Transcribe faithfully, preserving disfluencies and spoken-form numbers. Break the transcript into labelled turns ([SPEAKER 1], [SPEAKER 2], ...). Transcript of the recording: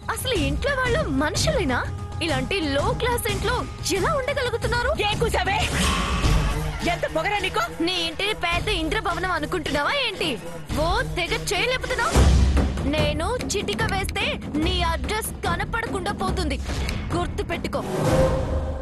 [SPEAKER 1] అసలు ఇంట్లో వాళ్ళు మనుషులేనా? ఇలాంటి లో క్లాస్ ఇంట్లో ఎలా ఉండగలుగుతున్నారు?
[SPEAKER 2] ఎంత పొగరా నీకు?
[SPEAKER 1] నీ ఇంటిని పెద్ద ఇంద్రభవనం అనుకుంటున్నావా ఏంటి? ఓ తెగ చేయలేపుతున్నావు. నేను చిటిక వేస్తే నీ అడ్రస్ కనపడకుండా పోతుంది, గుర్తు పెట్టుకో.